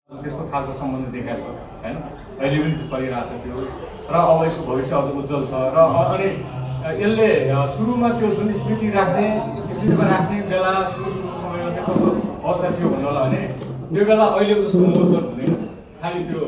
त्यस्तो खालको सम्बन्ध देखाएको छ हैन। अहिले पनि चलिरहेको छ त्यो र अब यसको भविष्य अझ उज्जवल छ र अनि यसले सुरुमा त्यो जुन स्मृतिमा राख्ने बेला सुरुको समयमा त्यो कस्तो अवस्था थियो भन्नु होला भने त्यो बेला अहिलेको जस्तो मोडल हुँदैन। खालि त्यो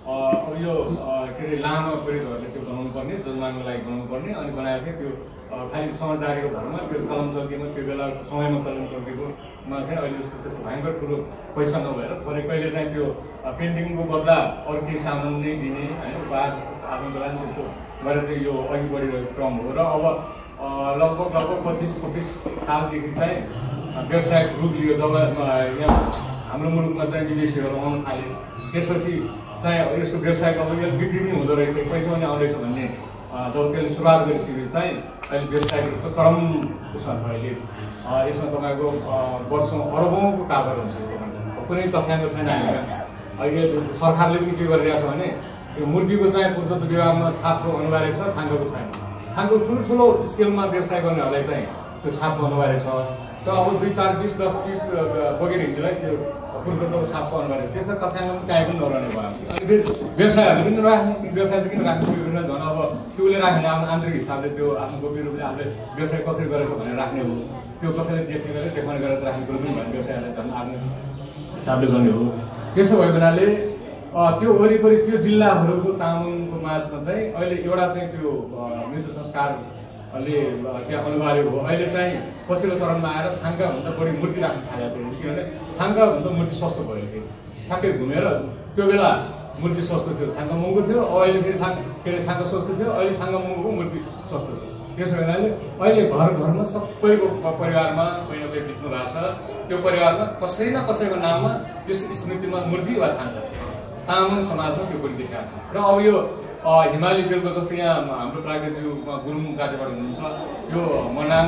यो के अरे लामो पीडितहरूले त्यो बनाउनु पर्ने, जजमानको लागि बनाउनु पर्ने अनि बनाएको थियो त्यो खालि समझदारीको भरमा त्यो चलन चल्तीमा त्यो बेला समयमा चलन चल्तीकोमा चाहिँ अहिले जस्तो त्यस्तो भयङ्कर ठुलो पैसा नभएर थोरै कहिले चाहिँ त्यो पेन्टिङको बदला अरू केही सामान नै दिने होइन उपहार आफ्नो बेला त्यस्तो गरेर चाहिँ यो अघि बढिरहेको क्रम हो र अब लगभग 25-26 सालदेखि चाहिँ व्यावसायिक रूप लियो। जब यहाँ हाम्रो मुलुकमा चाहिँ विदेशीहरू आउन थाले त्यसपछि चाहिँ यसको व्यवसायिक अब यो बिक्री पनि हुँदो रहेछ, पैसा पनि आउँदैछ भन्ने जब त्यसले सुरुवात गरिसकेपछि चाहिँ अहिले व्यवसायिक रूपको चरम उसमा छ। अहिले यसमा तपाईँको वर्षौँ अरबौँको कारोबार हुन्छ। तपाईँको कुनै तथ्याङ्क छैन हामीमा। अहिले सरकारले पनि के गरिरहेको छ भने यो मूर्तिको चाहिँ पूर्वत विभागमा छापको अनिवार्य छ, थाङ्गोको छैन। थाङ्गो ठुलो स्केलमा व्यवसाय गर्नेहरूलाई चाहिँ त्यो छापको अनिवार्य छ। तर अब 2, 4, 20, 10, 20 बोकेर हिँड्नेलाई त्यो पूर्वतको छापको अनिवार्य छ। त्यसरी तथ्याङ्क पनि काहीँ पनि नरहने भयो। अनि फेरि व्यवसायहरूले पनि राख्ने, व्यवसाय किन राख्ने विभिन्न झन् अब त्योले राख्ने आफ्नो आन्तरिक हिसाबले त्यो आफ्नो गोप्य रूपले आफूले व्यवसाय कसरी गरेछ भनेर राख्ने हो। त्यो कसैले देख्ने गरेर देखाउने गरेर राख्ने कुरो पनि भने व्यवसायहरूले झन् आफ्नो हिसाबले गर्ने हो। त्यसो भएको हुनाले त्यो वरिपरि त्यो जिल्लाहरूको तामाङको माझमा चाहिँ अहिले एउटा चाहिँ त्यो मृत्यु संस्कारले त्यहाँ अनिवार्य हो। अहिले चाहिँ पछिल्लो चरणमा आएर थाङ्काभन्दा बढी मूर्ति राख्न थालेको छ। किनभने थाङ्काभन्दा मूर्ति सस्तो भयो कि ठ्याक्कै घुमेर त्यो बेला मूर्ति सस्तो थियो, थाङ्का महँगो थियो। अहिले फेरि के अरे थाङ्का सस्तो थियो, अहिले थाङ्का महँगोको मूर्ति सस्तो छ। त्यसो हुनाले अहिले घरमा सबैको परिवारमा कोही न कोही बित्नु भएको छ। त्यो परिवारमा कसै न कसैको नाममा त्यसको स्मृतिमा मूर्ति वा थाङ्का तामाङ समाजमा त्यो पनि देखाएको छ। र अब यो हिमाली बेलको जस्तो यहाँ हाम्रो प्राज्ञज्यू गुरुङ जातिबाट हुनुहुन्छ, यो मनाङ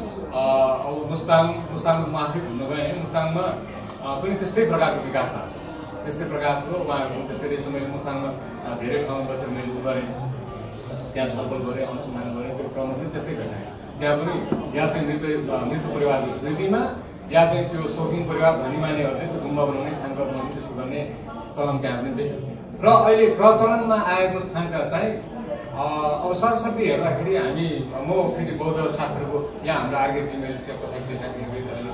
अब मुस्ताङमा आफै घुम्नु गएँ। मुस्ताङमा पनि त्यस्तै प्रकारको विकास भएको छ। त्यस्तै प्रकारको उहाँहरूको त्यस्तै रहेछ। मैले मुस्ताङमा धेरै ठाउँमा बसेर मैले उ गरेँ, त्यहाँ छलफल गरेँ, अनुसन्धान गरेँ। त्यो क्रम पनि त्यस्तै भेटाएँ। त्यहाँ पनि या चाहिँ मृत परिवारको स्मृतिमा या चाहिँ त्यो शौखिन परिवार धनी मानेहरूले त्यो गुम्बा बनाउने, थाङ्का बनाउने त्यस्तो गर्ने चलन त्यहाँ पनि देख्यो। र अहिले प्रचलनमा आएको थाङ्का चाहिँ अब सरस्वती हेर्दाखेरि म फेरि बौद्ध शास्त्रको यहाँ हाम्रो आर्केजी मैले त्यहाँ कसैले देखाएको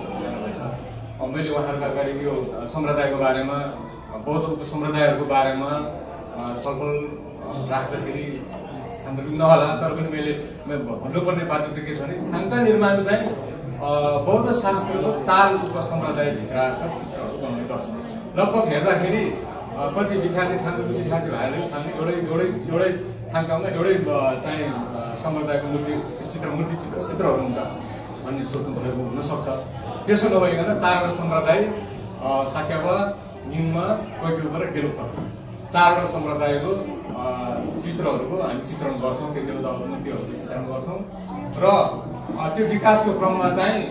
मैले उहाँहरूको अगाडि यो सम्प्रदायको बारेमा बौद्ध सम्प्रदायहरूको बारेमा छलफल राख्दाखेरि सान्दर्भिक नहोला, तर पनि मैले भन्नुपर्ने बाध्यता के छ भने थाङ्का निर्माण चाहिँ बौद्ध शास्त्रको 4 उपसम्प्रदायभित्रका चित्रहरू बनाउने गर्छ। लगभग हेर्दाखेरि कति विद्यार्थी थाङ्काको विद्यार्थी भाइहरूले पनि एउटै थाङ्कामा एउटै चाहिँ सम्प्रदायको चित्रहरू हुन्छ भन्ने सोच्नु भएको हुनसक्छ। त्यसो नभइकन 4वटा सम्प्रदाय साक्यापा, निङमा, कोइक्युपा र गेलुपा 4वटा सम्प्रदायको चित्रहरूको हामी चित्रण गर्छौँ। त्यो देवताको मूर्तिहरूको चित्रण गर्छौँ। र त्यो विकासको क्रममा चाहिँ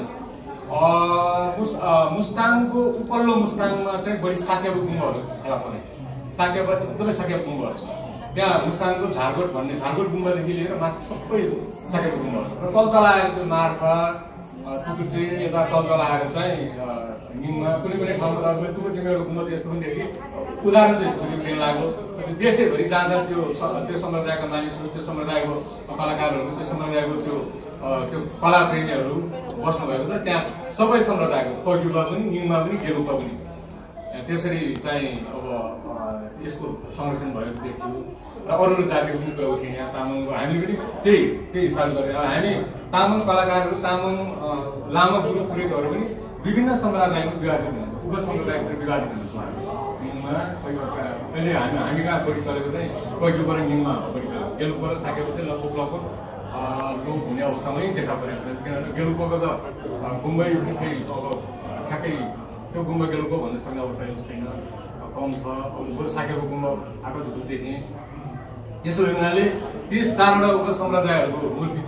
मुस्ताङको उपल्लो मुस्ताङमा चाहिँ बढी साक्यापा गुम्बाहरू फेला परे। साक्यापा एकदमै साक्यापा गुम्बाहरू छ। त्यहाँ मुस्ताङको झारकोट गुम्बादेखि लिएर माथि सबै साक्यापा गुम्बाहरू र तल आएर त्यो मार्फा टुकुचे यता तल आएर चाहिँ निङमा कुनै ठाउँमा टुकुचेमा एउटा गुम्बा यस्तो पनि देखेँ। उदाहरण चाहिँ टुकुचेको दिन लाग्यो। देशैभरि जहाँ त्यो सम्प्रदायका मानिसहरू, त्यो सम्प्रदायको कलाकारहरू, त्यो सम्प्रदायको त्यो कलाप्रेमीहरू बस्नुभएको छ। त्यहाँ सबै सम्प्रदायको कोइक्युपा पनि, निङमा पनि, गेलुपा पनि त्यसरी चाहिँ अब यसको संरक्षण भएको देखियो। र अरू जातिको पनि कुरा उठ्यो। यहाँ तामाङको हामीले पनि त्यही हिसाबले गरेर हामी तामाङ कलाकारहरू, तामाङ लामा गुरु पुरोहितहरू पनि विभिन्न सम्प्रदायमा विभाजित हुन्छ, उपसम्प्रदायभित्र विभाजित हुन्छौँ हामी। निङमा अहिले हामी कहाँ बढी चलेको चाहिँ कोइक्युपा र निङमा बढी चलेको। गेलुपा र साक्यापा चाहिँ लगभग लोप हुने अवस्थामै देखा परेको छ। किनभने गेलुपाको त गुम्बै खै अब ठ्याक्कै त्यो गुम्बा गेलुपा भन्नु सक्ने अवस्था छैन, कम छ। अब साक्यापा गुम्बा आएको झुट देखेँ। त्यसो हुनाले ती 4वटा उपसम्प्रदायहरूको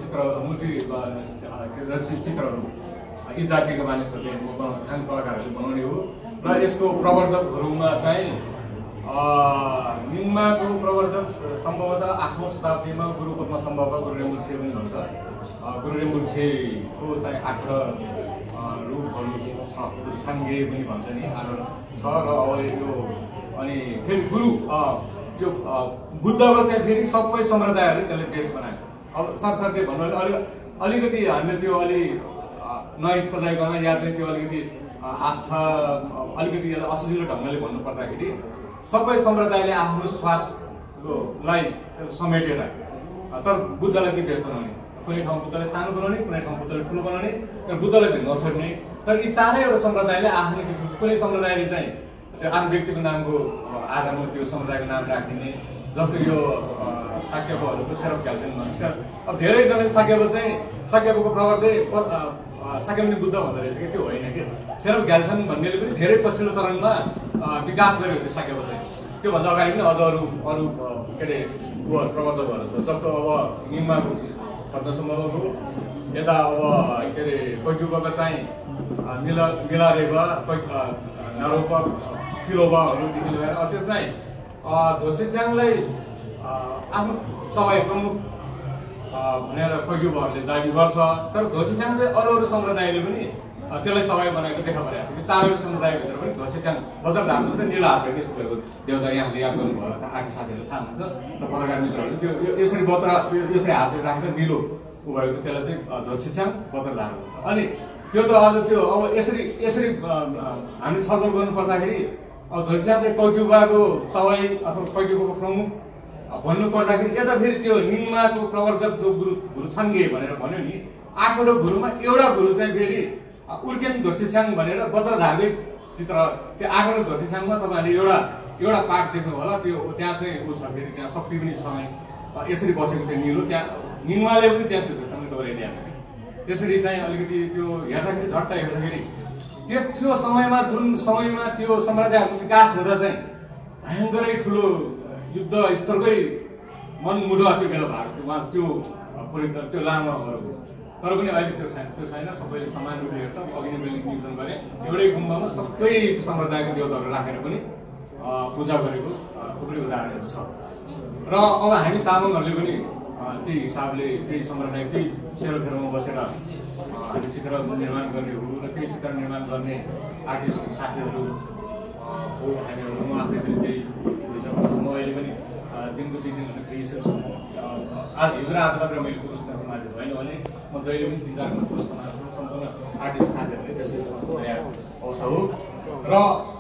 चित्रहरू यी जातिको मानिसहरूले थाङ कलाकारहरूले बनाउने हो। र यसको प्रवर्धकहरूमा चाहिँ निङमाको प्रवर्धक सम्भवतः 8औं शताब्दीमा गुरुपदमा सम्भवतः गुरु रेम्बुल्छे पनि भन्छ। गुरु रेम्बुल्छेको चाहिँ 8 रूपहरू छ, साङ्गे पनि भन्छ नि, 8 छ। र अब यो यो बुद्धको चाहिँ फेरि सबै सम्प्रदायहरूले त्यसले बेस बनाएको छ। अब सरसर्ती भन्नु अलिकति हामीले त्यो अलि नस्पजाइकन या चाहिँ त्यो अलिकति आस्था अलिकति असजिलो ढङ्गले भन्नुपर्दाखेरि सबै सम्प्रदायले आफ्नो स्वार्थलाई समेटेर तर बुद्धलाई चाहिँ बेस बनाउने, कुनै ठाउँ बुद्धलाई सानो बनाउने, कुनै ठाउँ बुद्धलाई ठुलो बनाउने, बुद्धलाई चाहिँ नछोड्ने। तर यी चारैवटा सम्प्रदायले आफ्नो किसिमको, कुनै सम्प्रदायले चाहिँ त्यो आफ्नो व्यक्तिको नामको आधारमा त्यो समुदायको नाम राखिदिने, जस्तो यो साक्यपहरूको सेरप घ्याल्छन्। अब धेरैजनाले साक्यप चाहिँ साक्यपको प्रवर्तै साक्यमुनि बुद्ध भन्दो रहेछ कि त्यो होइन कि सेरप घ्याल्छन् भन्नेले पनि धेरै पछिल्लो चरणमा विकास गर्यो त्यो साक्यप चाहिँ। त्योभन्दा अगाडि पनि अझ अरू के अरे उहरू प्रवर्तकहरू छ, जस्तो अब निङमाको पद्मसम्भवको यता अब के अरे कैक्युबाको चाहिँ मिलारेबा नारोपा किलोबाहरूदेखि लिएर त्यसमै धोसेच्याङलाई आफ्नो चवाई प्रमुख भनेर कैक्युबाहरूले दाबी गर्छ। तर धोसेच्याङ चाहिँ अरू सम्प्रदायले पनि त्यसलाई चवाई बनाएको देखा परेको छ कि चारवटा समुदायभित्र पनि धोसेच्याङ बजारधारमा चाहिँ निला हातले त्यसको भएको देउता यहाँले याद गर्नुभयो आर्टिस्ट साथीहरूले थाहा हुन्छ र पत्रकार मित्रहरूले त्यो यसरी बच्चा यसरी हातले राखेर निलो ऊ भएको छ, त्यसलाई चाहिँ धोसेच्याङ बजारधार भन्छ। अनि त्यो त अझ त्यो अब यसरी हामीले छलफल गर्नु पर्दाखेरि अब धोसेच्याङ चाहिँ कैक्युबाको चवाई अथवा कैक्युबाको प्रमुख भन्नु पर्दाखेरि यता फेरि त्यो निङमाको प्रवर्तक जो गुरु छन्गे भनेर भन्यो नि, 8वटा गुरुमा एउटा गुरु चाहिँ फेरि उर्केन धोसेच्याङ भनेर बज्रधारकै चित्र, त्यो 8वटा धोसेच्याङमा तपाईँहरूले एउटा पाठ देख्नु होला, त्यो त्यहाँ चाहिँ ऊ छ फेरि त्यहाँ शक्ति पनि समय यसरी बसेको त्यो निलो, त्यहाँ निङमाले पनि त्यहाँ त्यो धोसेच्याङले डोराइदिएको छ। त्यसरी चाहिँ अलिकति त्यो हेर्दाखेरि झट्ट हेर्दाखेरि त्यो समयमा जुन समयमा त्यो सम्प्रदायहरूको विकास हुँदा चाहिँ भयङ्करै ठुलो युद्ध स्तरकै मनमुडुवा त्यो बेला भएको त्यो लामाहरूको। तर पनि अहिले त्यो छैन, सबैले समान रूपले हेर्छ। अघि नै मैले निवेदन गरेँ, एउटै गुम्बामा सबै सम्प्रदायको देवताहरू राखेर पनि पूजा गरेको थुप्रै उदाहरणहरू छ। र अब हामी तामाङहरूले पनि त्यही हिसाबले त्यही सम्प्रदाय त्यही सेरोफेरोमा बसेर हामी चित्र निर्माण गर्ने हो र त्यही चित्र निर्माण गर्ने आर्टिस्ट साथीहरू हो हामीहरू। म आफै पनि त्यही म अहिले पनि दिनको 2 दिन क्रिएसन छु। हिजो आज मात्र मैले पुरुष समाज होइन भने म जहिले पनि 3-4 घन्टा पुरुष समाज छु। सम्पूर्ण आर्टिस्ट साथीहरूले त्यसरी बनाएको अवस्था हो। र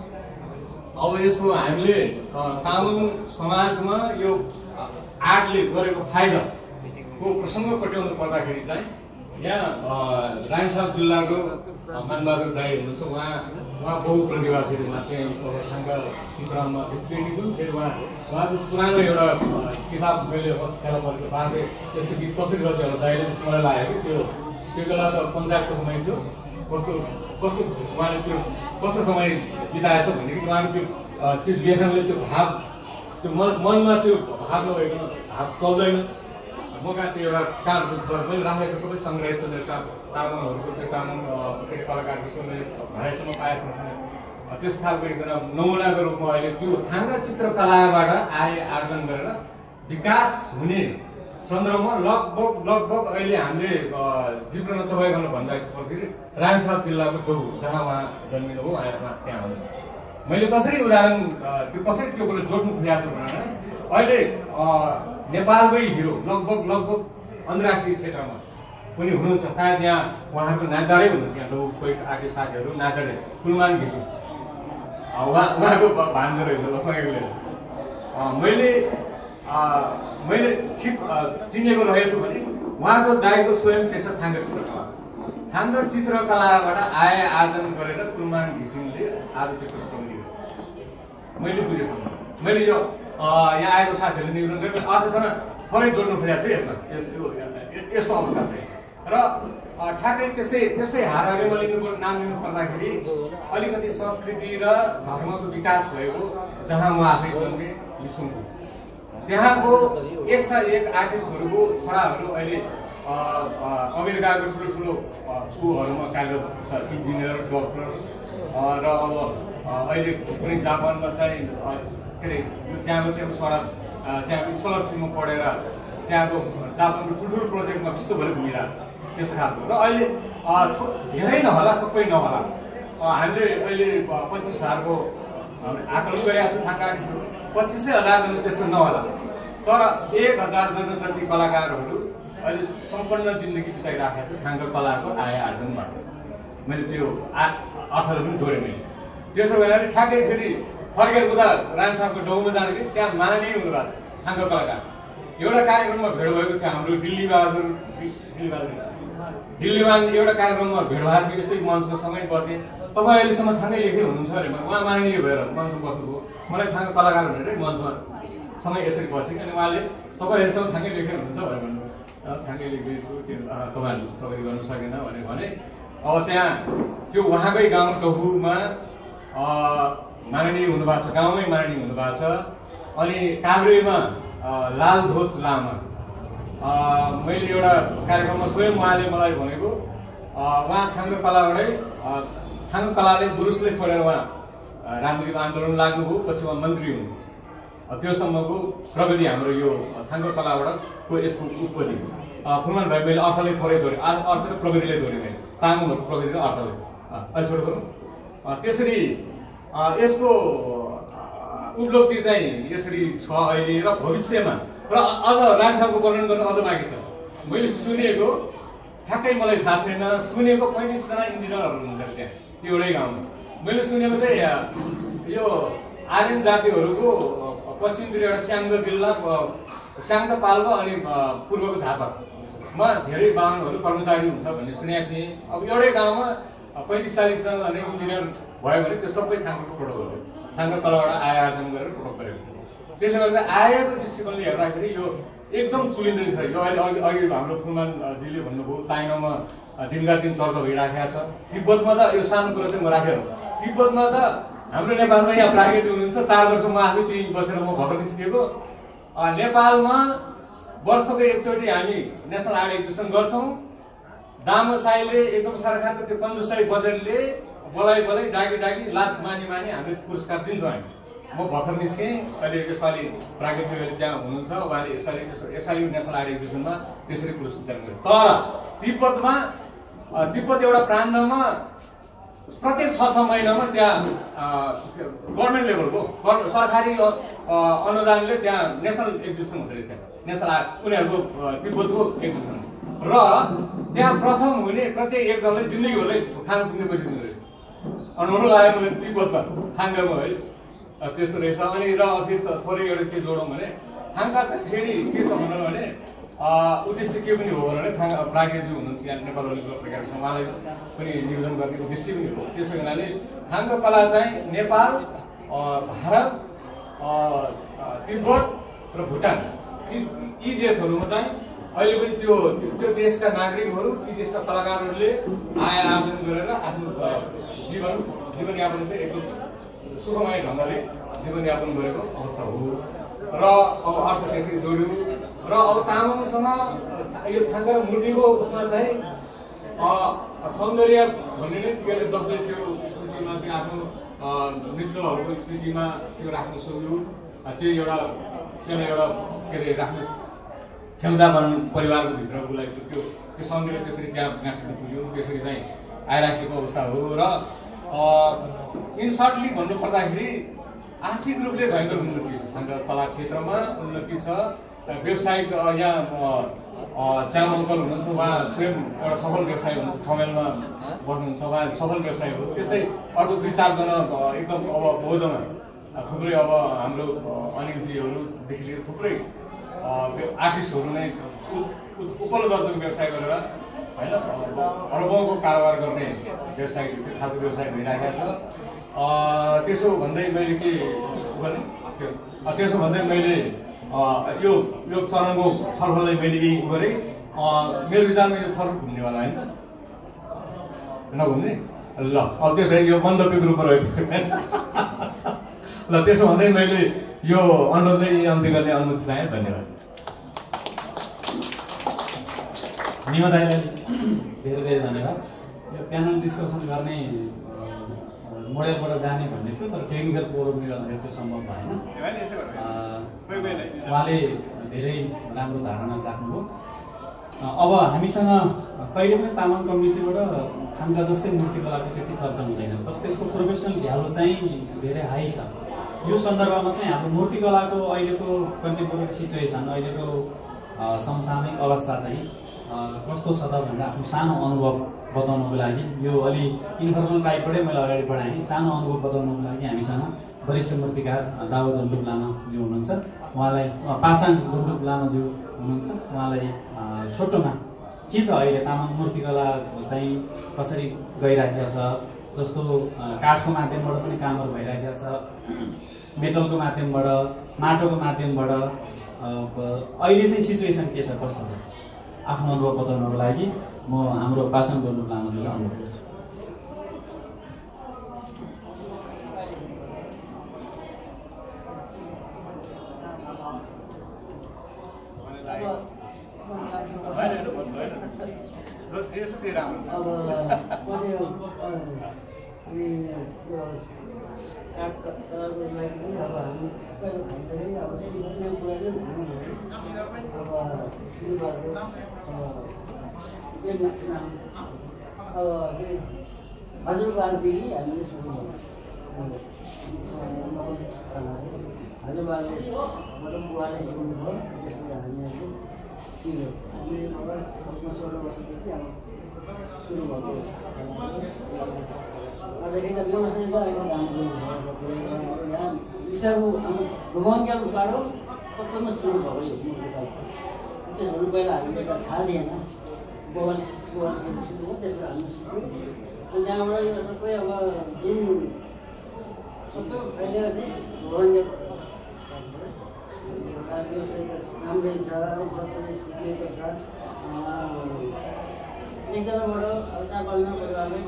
अब यसको हामीले तामाङ समाजमा यो आर्टले गरेको फाइदाको प्रसङ्ग पट्याउनु पर्दाखेरि चाहिँ यहाँ रायमसाल जिल्लाको मानबहादुर दाई हुनुहुन्छ, उहाँ बहुप्रतिभा फेरि उहाँ चाहिँ थाङ्गा चित्रमा पेन्टिङ पनि फेरि उहाँको पुरानो एउटा किताब मैले फेला परेको बाँधे त्यसको गीत कसरी गर्छ होला दाइले जस्तो मलाई लाग्यो कि त्यो बेला त पञ्चायतको समय थियो, कस्तो उहाँले त्यो कस्तो समय बिताएछ भनेदेखि उहाँको त्यो लेखनले त्यो भाव त्यो मनमा त्यो भाव नभइकन हात चल्दैन। म कहाँ त्यो एउटा कार्ड मैले राखेको छु, तपाईँ सङ्ग्रह छ मेरो तामाङहरूको त्यो तामाङ कलाकारको मैले भाइसम्म पाएसम्म छ। त्यस खालको एकजना नमुनाको रूपमा अहिले त्यो थाङ्गा चित्रकलाबाट आय आर्जन गरेर विकास हुने सन्दर्भमा लगभग अहिले हामीले जिब्रो नचबाइकन भन्दाखेरि रायमसाल जिल्लाको डोहु जहाँ उहाँ जन्मिनु हो त्यहाँ हुनुहुन्छ। मैले कसरी उदाहरण कसरी त्यो कुरा जोड्नु खोजेको छु भने अहिले नेपालकै हिरो लगभग अन्तर्राष्ट्रिय क्षेत्रमा पनि हुनुहुन्छ, सायद यहाँ उहाँहरूको नागदारै हुनुहुन्छ। यहाँ डोहु कोही आर्टिस्ट साथीहरू नागदारे कुलमान घिसिङ उहाँको भान्जो रहेछ सँगैले मैले ठिक चिनेको रहेछु भने उहाँको दाइको स्वयं पेसा थाङ्गा चित्रकलाबाट आय आर्जन गरेर कुलमान घिसिङले आज पेपर पढ्यो मैले बुझेछु। मैले यो यहाँ आएको साथीहरूले निवेदन गरेँ अझसम्म थोरै जोड्नु खोजेको छु यसमा यस्तो अवस्था चाहिँ। र ठ्याक्कै त्यस्तै हाराले नाम लिनु पर्दाखेरि अलिकति संस्कृति र धर्मको विकास भएको जहाँ म आफै जन्मे लिसुङको त्यहाँको एक सा एक आर्टिस्टहरूको छोराहरू अहिले अमेरिकाको ठुलो ऊहरूमा कार्यरत छ, इन्जिनियर डक्टर र अब अहिले कुनै जापानमा चाहिँ के अरे त्यहाँको चाहिँ छोरा त्यहाँको स्कलरसिपमा पढेर त्यहाँको जापानको ठुल्ठुलो प्रोजेक्टमा विश्वभरि घुमिरहेको छ त्यस्तो खालको। र अहिले धेरै नहोला सबै नहोला हामीले अहिले 25,000को आकलन गरिरहेको छु थाहा 25,000 जना त्यस्तो नहोला, तर 1,000 जना जति कलाकारहरू अहिले सम्पन्न जिन्दगी बिताइराखेका छ थाङ्ग कलाको आय आर्जनबाट। मैले त्यो अर्थले पनि जोडेँ मैले। त्यसो गरेर ठ्याक्कै फेरि फर्केर उता रामसाको डाउमा जाँदाखेरि त्यहाँ माननीय हुनुभएको छ थाङ्ग कलाकार। एउटा कार्यक्रममा भेट भएको थियो हाम्रो दिल्लीमा एउटा कार्यक्रममा भेट भएको थियो, यस्तै मञ्चको सँगै बसेँ। तपाईँ अहिलेसम्म थाङ्गै लेख्दै हुनुहुन्छ अरे, उहाँ माननीय भएर मञ्चमा बस्नुभयो, मलाई थाङ्ग कलाकार भनेर मञ्चमा सँगै यसरी बसेँ। अनि उहाँले तपाईँ अहिलेसम्म थाङ्गै लेख्दै हुनुहुन्छ भनेर भन्नु, थाङ्गै लेख्दैछु, त्यो तपाईँले गर्नु सकेन भने अब त्यहाँ त्यो उहाँकै गाउँ टहुमा माननीय हुनुभएको छ, गाउँमै माननीय हुनुभएको छ। अनि काभ्रेमा लालध्वज लामा, मैले एउटा कार्यक्रममा स्वयं उहाँले मलाई भनेको, उहाँ थाङ्ग कलाबाटै थाङ्ग कलाले बुरुसले छोडेर उहाँ राजनीतिक आन्दोलन लाग्नुभयो, पछि उहाँ मन्त्री हुनु। त्योसम्मको प्रगति हाम्रो यो थाङ्ग कलाबाटको यसको उत्पत्ति। फुलमान भाइ मैले अर्थले थोरै जोडेँ, अर्थ र प्रगतिले जोडेँ मैले, तामाङहरूको प्रगति र अर्थले अहिले छोडो गरौँ। त्यसरी यसको उपलब्धि चाहिँ यसरी छ अहिले र भविष्यमा, र अझ रामसाको वर्णन गर्नु अझ बाँकी छ। मैले सुनेको, ठ्याक्कै मलाई थाहा छैन, सुनेको 35 जना इन्जिनियरहरू हुनुहुन्छ त्यहाँ त्यो एउटै गाउँमा। मैले सुनेको चाहिँ यो आर्यन जातिहरूको पश्चिमतिर एउटा स्याङ्जा जिल्ला, स्याङ्जा पाल्पा अनि पूर्वको झापामा धेरै बाहुनहरू कर्मचारी हुन्छ भन्ने सुनेको थिएँ। अब एउटै गाउँमा 35-40 जना इन्जिनियर भयो भने त्यो सबै थाङ्गको प्रोडक्ट हो, थाङ्ग कलाबाट आय आर्जन गरेर प्रोडक्ट गरेको। त्यसले गर्दा आयको दृष्टिकोणले हेर्दाखेरि यो एकदम चुलिँदैछ। यो अहिले हाम्रो फुलमानजीले भन्नुभयो चाइनामा दिनका दिन चर्चा भइराखेको छ। तिब्बतमा त यो सानो कुरो चाहिँ म राखेर, तिब्बतमा त हाम्रो नेपालमा यहाँ प्राज्ञ हुनुहुन्छ, 4 वर्ष म आफै त्यही बसेर म भर्खर निस्किएको। नेपालमा वर्षको एकचोटि हामी नेसनल आर्ट एक्जिबिसन गर्छौँ। दामसाईले एकदम सरकारको त्यो कन्जुसाई बजेटले बोलाइ डाकी लाख मानी हामीले पुरस्कार दिन्छौँ हामी। म भर्खर निस्केँ, अहिले यसपालि प्राज्ञजी अहिले त्यहाँ हुनुहुन्छ, उहाँले यसपालि नेसनल आर्ट एक्जिबिसनमा त्यसरी पुरस्कार गर्यो। तर तिब्बत एउटा प्रान्तमा प्रत्येक 6 महिनामा त्यहाँ गभर्मेन्ट लेभलको सरकारी अनुदानले त्यहाँ नेसनल एक्जिबिसन हुँदो रहेछ, त्यहाँ नेसनल आर्ट उनीहरूको तिब्बतको एक्जिबिसन। र त्यहाँ प्रथम हुने प्रत्येक एकजनाले जिन्दगीभरले खानु पुग्ने पैसा दिँदो रहेछ। अनुभव लाग्यो मलाई तिब्बतमा थाङ्गमा है त्यस्तो रहेछ। अनि र फेरि थोरै एउटा के जोडौँ भने थाङ्गा चाहिँ फेरि के छ भनौँ भने उद्देश्य के पनि हो भने प्राज्ञजी हुनुहुन्छ यहाँ नेपाल ओलिम्पिक प्रकारसँग, उहाँलाई पनि निवेदन गर्ने उद्देश्य पनि हो। त्यसो हुनाले थाङ्ग कला चाहिँ नेपाल, भारत, तिब्बत र भुटान यी देशहरूमा चाहिँ अहिले पनि त्यो देशका नागरिकहरू, ती देशका कलाकारहरूले आय आर्जन गरेर आफ्नो जीवनयापन चाहिँ एकदम सुखमय ढङ्गले जीवनयापन गरेको अवस्था हो। र अब अर्थ त्यसरी जोड्यो। र अब तामाङसँग यो थाङ्ग र मूर्तिको उसमा चाहिँ सौन्दर्य भन्ने नै ठिकैले जसले त्यो स्मृतिमा त्यो आफ्नो नृत्यहरूको स्मृतिमा त्यो राख्न सक्यो, त्यो एउटा त्यसलाई एउटा के अरे राख्नु क्षमतावान परिवारको भित्रकोलाई त्यो सौन्दर्य त्यसरी त्यहाँ गाँसिन पुग्यो, त्यसरी चाहिँ आइराखेको अवस्था हो। र इन सर्टली भन्नुपर्दाखेरि आर्थिक रूपले भयङ्कर उन्नति छ, थाङ्ग कला क्षेत्रमा उन्नति छ। व्यवसायिक यहाँ श्याम अङ्कल हुनुहुन्छ, उहाँ स्वयं एउटा सफल व्यवसायी हुनुहुन्छ, ठमेलमा बस्नुहुन्छ, उहाँ सफल व्यवसायी हो। त्यस्तै अर्को 2-4 जना एकदम अब बौद्धमा थुप्रै अब हाम्रो अनिलजीहरूदेखि लिएर थुप्रै आर्टिस्टहरू नै उपल्लो दर्जाको व्यवसाय गरेर होइन अरबौँको कारोबार गर्ने व्यवसाय, त्यो खालको व्यवसाय भइरहेको छ। त्यसो भन्दै मैले के गर्ने, त्यसो भन्दै मैले यो चरणको छलफललाई मैले यही गरेँ। मेरो विचारमा यो छलफल घुम्नेवाला होइन, नघुम्ने ल। अब त्यसो यो मन्तव्यको रूपमा रहेको ल। त्यसो भन्दै मैले यो अनुरोधले अन्त्य गर्ने अनुमति चाहेँ। धन्यवाद। निमा दाइलाई धेरै धेरै धन्यवाद। यो प्यानल डिस्कसन गर्ने मोडेलबाट जाने भन्ने थियो, तर टेक्निकल प्रोब्लमले गर्दाखेरि त्यो सम्भव भएन। उहाँले धेरै राम्रो धारणा राख्नुभयो। अब हामीसँग कहिले पनि तामाङ कम्युनिटीबाट थाङ्का जस्तै मूर्तिकलाको त्यति चर्चा हुँदैन, तर त्यसको प्रोफेसनल भ्यालु चाहिँ धेरै हाई छ। यो सन्दर्भमा चाहिँ हाम्रो मूर्तिकलाको अहिलेको कन्टेम्पोरेरी सिचुएसन, अहिलेको समसामयिक अवस्था चाहिँ कस्तो छ त भनेर आफ्नो सानो अनुभव बताउनको लागि, यो अलि इन्फर्मल टाइपबाटै मैले अगाडि बढाएँ। सानो अनुभव बताउनको लागि हामीसँग वरिष्ठ मूर्तिकार दावा दुल्लुप लामाज्यू हुनुहुन्छ, उहाँलाई पासाङ दुल्लुप लामाज्यू हुनुहुन्छ। उहाँलाई छोटोमा के छ अहिले तामाङ मूर्तिकला चाहिँ कसरी गइराखेको छ, जस्तो काठको माध्यमबाट पनि कामहरू भइराखेको छ, मेटलको माध्यमबाट, माटोको माध्यमबाट अहिले चाहिँ सिचुएसन के छ, कस्तो छ, आफ्नो अनुभव बताउनको लागि म हाम्रो पासाङ दुल्लुप लामाज्यूलाई अनुरोध गर्छु। अब काठको लागि पनि अब हामी पहिला भन्दाखेरि अब सिक्ने कुरा नै भनौँ भने अब सुरुवात अब हजुरबादेखि हामीले सुरु गर्यौँ। हजुरबाले मतलब बुवाले सिक्नु भयो, त्यसपछि हामीहरूले सिक्यौँ। हामीले मगर 16 वर्षदेखि अब सुरु भएको अझ एउटा व्यवसायमा अहिले काम गरिसकेको छ। यहाँ विषयको रोमाञ्चनबाट सबैमा सुरु भयो यो मूर्तिकला। त्यसभन्दा पहिला हामीले एउटा थाहा दिएन, बुवाले सिक्नु भयो, त्यसबाट हामीले सिक्यौँ। अनि त्यहाँबाट यो सबै अब जुन सबै अहिले रोमाञ्चन व्यवसाय राम्रै छ, सबैले सिकेको छ। एकजनाबाट 4-5जना परिवारले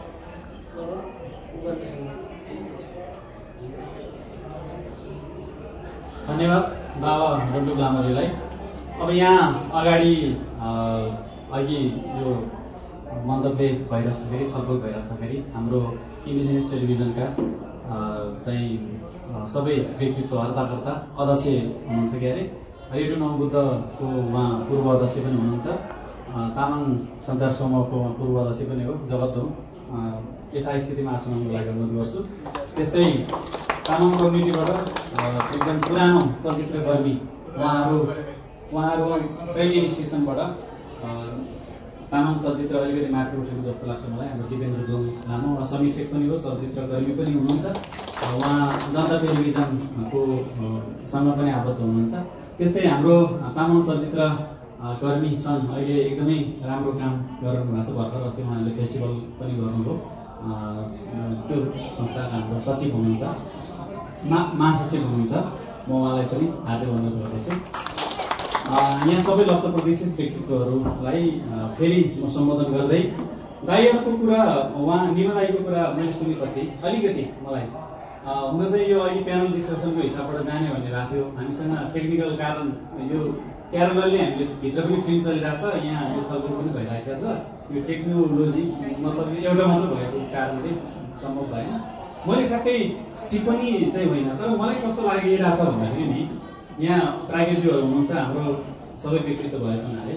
धन्यवाद बाबा दुल्लुप लामाज्यूलाई। अब यहाँ अगाडि अघि यो मन्तव्य भइराख्दाखेरि, छलफल भइराख्दाखेरि हाम्रो इन्डिजिनियस टेलिभिजनका चाहिँ सबै व्यक्तित्व हर्ताकर्ता अध्यक्ष हुनुहुन्छ के अरे, रेडियो नवबुद्धको उहाँ पूर्व अध्यक्ष पनि हुनुहुन्छ, तामाङ सञ्चार समूहको पूर्व अध्यक्ष पनि हो, जगतधुम यथास्थितिमा आसनको लागि अनुरोध गर्छु। त्यस्तै तामाङ कम्युनिटीबाट एकदम पुरानो चलचित्रकर्मी उहाँहरू कहिले इन्स्टिट्युसनबाट तामाङ चलचित्र अलिकति माथि उठेको जस्तो लाग्छ मलाई। हाम्रो दिपेन्द्र जोङ लामो उहाँ समीक्षक पनि हो, चलचित्रकर्मी पनि हुनुहुन्छ, उहाँ जनता टेलिभिजनको सँग पनि आबद्ध हुनुहुन्छ। त्यस्तै हाम्रो तामाङ चलचित्र कर्मी सङ्घ अहिले एकदमै राम्रो काम गरिरहनु भएको छ। भर्खर अस्ति उहाँहरूले फेस्टिभल पनि गर्नुभयो। त्यो संस्थाका हाम्रो सचिव हुनुहुन्छ, महासचिव हुनुहुन्छ, म उहाँलाई पनि हार्दिक अनुरोध गर्दछु। यहाँ सबै लब्धप्रतिष्ठित व्यक्तित्वहरूलाई फेरि म सम्बोधन गर्दै दाइहरूको कुरा, उहाँ निमा दाइको कुरा मैले सुनेपछि अलिकति मलाई हुन चाहिँ यो अहिले प्यानल डिस्कसनको हिसाबबाट जाने भन्ने भएको थियो। हामीसँग टेक्निकल कारण यो प्यारलली हामीले भित्र पनि फिल्म चलिरहेको छ, यहाँ यो छलफल पनि भइरहेको छ। यो टेक्नोलोजी मतलब एउटा मात्र भएको कारणले सम्भव भएन। मैले ठ्याक्कै टिप्पणी चाहिँ होइन, तर मलाई कस्तो लागिरहेछ भन्दाखेरि नि यहाँ प्राज्ञज्यूहरू हुनुहुन्छ, हाम्रो सबै व्यक्तित्व भएको हुनाले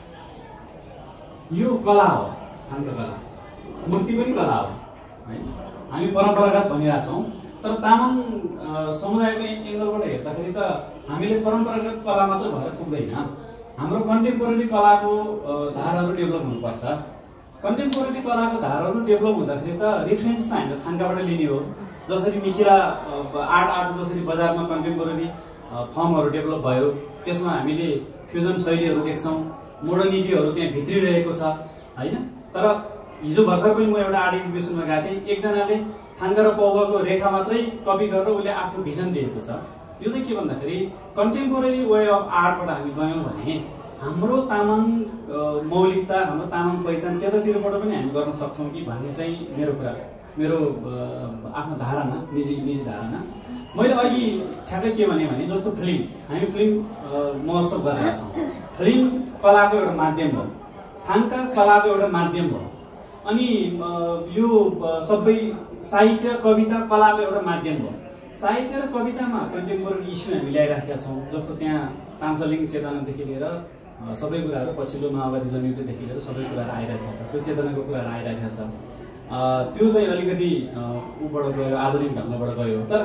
यो कला हो, थाङ्का कला, मूर्ति पनि कला हो है। हामी परम्परागत भनिरहेछौँ, तर तामाङ समुदायको एङ्गलबाट हेर्दाखेरि त हामीले परम्परागत कला मात्र भएर पुग्दैन। हाम्रो कन्टेम्पोरेरी कलाको धाराहरू डेभलप हुनुपर्छ। कन्टेम्पोरेरी कलाको धाराहरू डेभलप हुँदाखेरि त रिफरेन्स त हामीले थाङ्काबाट लिने हो। जसरी मिथिला आर्ट आज जसरी बजारमा कन्टेम्पोरेरी फर्महरू डेभलप भयो, त्यसमा हामीले फ्युजन शैलीहरू देख्छौँ, मोडर्निटीहरू त्यहाँ भित्रिरहेको छ होइन। तर हिजो भर्खर पनि म एउटा आर्ट एक्जिबिसनमा गएको थिएँ, एकजनाले थाङ्का र पौवाको रेखा मात्रै कपी गरेर उसले आफ्नो भिजन दिएको छ। यो चाहिँ के भन्दाखेरि कन्टेम्पोरेरी वे अफ आर्टबाट हामी गयौँ भने हाम्रो तामाङ मौलिकता, हाम्रो तामाङ पहिचान त्यतातिरबाट पनि हामी गर्न सक्छौँ कि भन्ने चाहिँ मेरो आफ्नो धारणा, निजी धारणा। मैले अघि ठ्याक्कै के भने जस्तो हामी फिल्म महोत्सव गरिरहेका छौँ। फिल्म कलाको एउटा माध्यम हो, थाङ्का कलाको एउटा माध्यम हो, अनि यो सबै साहित्य कविता कलाको एउटा माध्यम हो। साहित्य र कवितामा कन्टेम्पोरेरी इस्यु हामी ल्याइराखेका छौँ, जस्तो त्यहाँ ताम्सालिङ चेतनादेखि लिएर सबै कुराहरू पछिल्लो माओवादी जनयुद्धदेखि लिएर सबै कुराहरू आइरहेको छ, त्यो चेतनाको कुराहरू आइरहेको छ। त्यो चाहिँ अलिकति ऊबाट गयो, आधुनिक ढङ्गबाट गयो। तर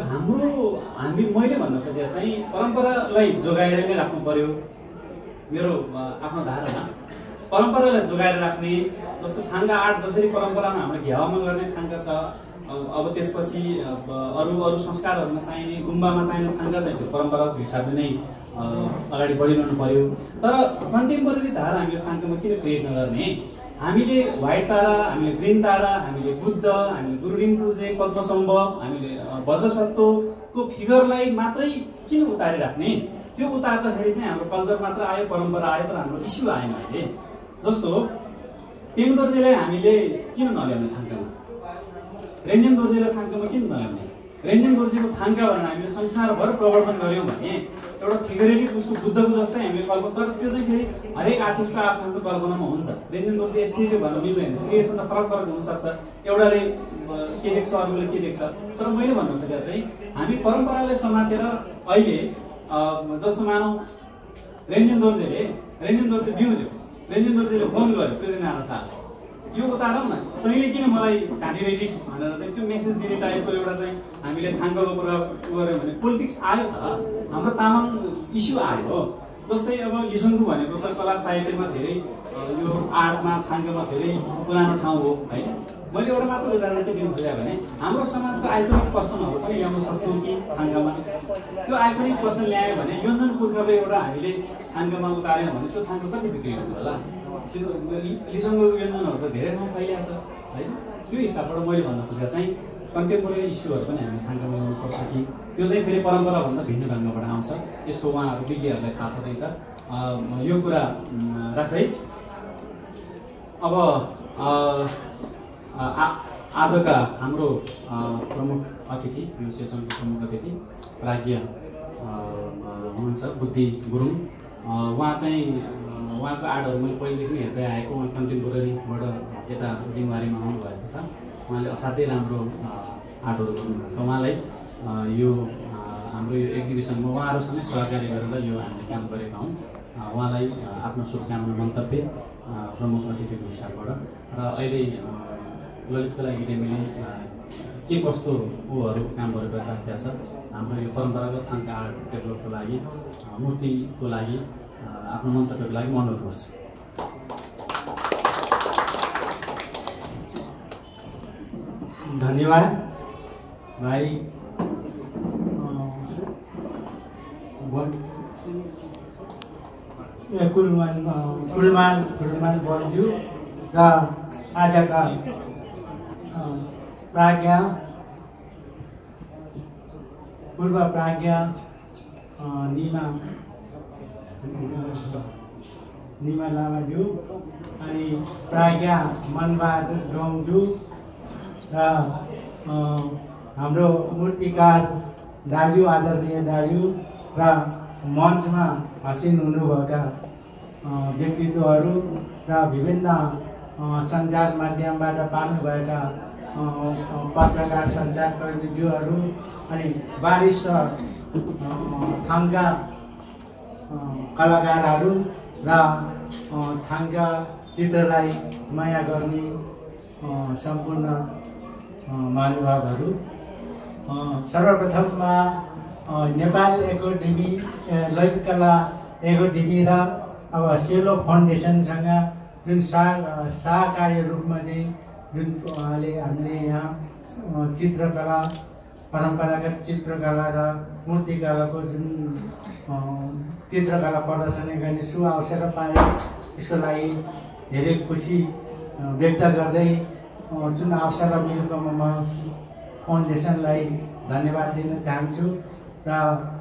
मैले भन्न खोजेको चाहिँ परम्परालाई जोगाएर नै राख्नु पर्यो। मेरो आफ्नो धारणा परम्परालाई जोगाएर राख्ने, जस्तो थाङ्का आर्ट जसरी परम्परामा हाम्रो घ्याउमा गर्ने थाङ्का छ, अब त्यसपछि अरू संस्कारहरूमा चाहिने, गुम्बामा चाहिने थाङ्का चाहिँ त्यो परम्पराको हिसाबले नै अगाडि बढिरहनु पर्यो। तर कन्टेम्पोरेरी धारा हामीले थाङ्कामा किन क्रिएट नगर्ने? हामीले व्हाइट तारा, हामीले ग्रिन तारा, हामीले बुद्ध, हामीले गुरु रिम्पोचे, पद्मसम्भव, हामीले वज्रसत्वको फिगरलाई मात्रै किन उतारिराख्ने? त्यो उतार्दाखेरि चाहिँ हाम्रो कल्चर मात्र आयो, परम्परा आयो, तर हाम्रो इस्यु आएन अहिले। जस्तो पेङ दोर्जेलाई हामीले किन नल्याउने थाङ्कामा? रेन्जन दोर्जेलाई थाङ्कामा किन नल्याउने? रेन्जन दोर्जेको थाङ्का भनेर हामीले संसारभर प्रवर्तन गऱ्यौँ भने एउटा फिगरेटिभ उसको बुद्धको जस्तै हामीले कल्पना, तर त्यो चाहिँ फेरि हरेक आर्टिस्टको आफ्नो आफ्नो कल्पनामा हुन्छ। रेन्जन दोर्जे यस्तै भन्न मिल्दैन, क्रिएसन त फरक फरक हुनसक्छ, एउटाले के देख्छ अर्कोले के देख्छ। तर मैले भन्नु खोजेको चाहिँ हामी परम्परालाई समातेर अहिले जस्तो मानौँ रेन्जन दोर्जे बिउज्यो, रेन्जन दोर्जेले फोन गर्यो पृथ्वीनारायण शाहलाई, यो उतारौँ न, तैँले किन मलाई घाँटी रेटिस भनेर चाहिँ त्यो मेसेज दिने टाइपको एउटा चाहिँ हामीले थाङ्काको कुरा गऱ्यौँ भने पोलिटिक्स आयो त, हाम्रो तामाङ इस्यु आयो। जस्तै अब लिसोङको भनेको त कला साहित्यमा धेरै, यो आर्टमा थाङ्कामा धेरै पुरानो ठाउँ हो होइन। मैले एउटा मात्र उदाहरण के दिनु खोजेँ भने हाम्रो समाजको आइकोनिक पर्सनहरू पनि ल्याउन सक्छौँ कि थाङ्कामा? त्यो आइकोनिक पर्सन ल्यायो भने योन्जन पुर्खाको एउटा हामीले थाङ्कामा उतार्यौँ भने त्यो थाङ्का कति बिक्री हुन्छ होला? लिसोङको व्यञ्जनहरू त धेरै ठाउँ फैलिएको छ होइन। त्यो हिसाबबाट मैले भन्न खोजेको चाहिँ कन्टेम्पोरेरी इस्युहरू पनि हामीले थाङ्कामा ल्याउनुपर्छ कि त्यो चाहिँ फेरि परम्पराभन्दा भिन्न ढङ्गबाट आउँछ। यसको उहाँहरू विज्ञहरूलाई थाहा छँदैछ। यो कुरा राख्दै अब आजका हाम्रो प्रमुख अतिथि, यो सेसनको प्रमुख अतिथि प्राज्ञ हुनुहुन्छ बुद्धि गुरुङ। उहाँ चाहिँ उहाँको आर्टहरू मैले पहिलेदेखि हेर्दै आएको, उहाँ कन्टेम्पोरेरीबाट यता जिम्मेवारीमा आउनुभएको छ। उहाँले असाध्यै राम्रो आर्टहरू गर्नुभएको छ। उहाँलाई यो हाम्रो यो एक्जिबिसनमा उहाँहरूसँगै सहकारी गरेर यो हामीले काम गरेका हौँ। उहाँलाई आफ्नो शुभकामना मन्तव्य प्रमुख अतिथिको हिसाबबाट। र अहिले ललित कला एकाडेमीले के कस्तो ऊहरू कामहरू गरिराखेका छ हाम्रो यो परम्परागत थाङ्का आर्ट डेभलपको लागि, मूर्तिको लागि आफ्नो मन्तव्यको लागि म अनुरोध गर्छु। धन्यवाद भाइ कुलमान बन्जु र आजका पूर्व प्राज्ञ निमा लामाज्यू अनि प्राज्ञ मनबहादुर गौज्यू र हाम्रो मूर्तिकार दाजु, आदरणीय दाजु र मञ्चमा हसिन हुनुभएका व्यक्तित्वहरू र विभिन्न सञ्चार माध्यमबाट पाल्नुभएका पत्रकार सञ्चारकर्मीज्यूहरू अनि वरिष्ठ थाङ्का कलाकारहरू र थाङ्का चित्रलाई माया गर्ने सम्पूर्ण महानुभावहरू, सर्वप्रथममा नेपाल एकाडेमी ललित कला एकाडेमी र अब सेलो फाउन्डेसनसँग जुन सहकार्य रूपमा चाहिँ जुन हामीले यहाँ चित्रकला, परम्परागत चित्रकला र मूर्तिकलाको जुन चित्रकला प्रदर्शनी गर्ने सुअवसर पाएँ, यसको लागि धेरै खुसी व्यक्त गर्दै जुन अवसर मिलेकोमा म फाउन्डेसनलाई धन्यवाद दिन चाहन्छु। र